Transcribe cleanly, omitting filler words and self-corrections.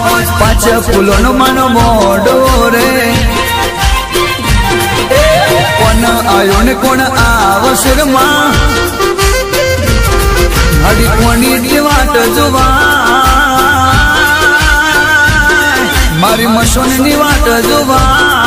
पाच फूलों मानो मोडो रे कोण आयो ने कोण आवसर मां हरी कोणी नी वाट जोवा मारी मशोनी नी वाट जोवा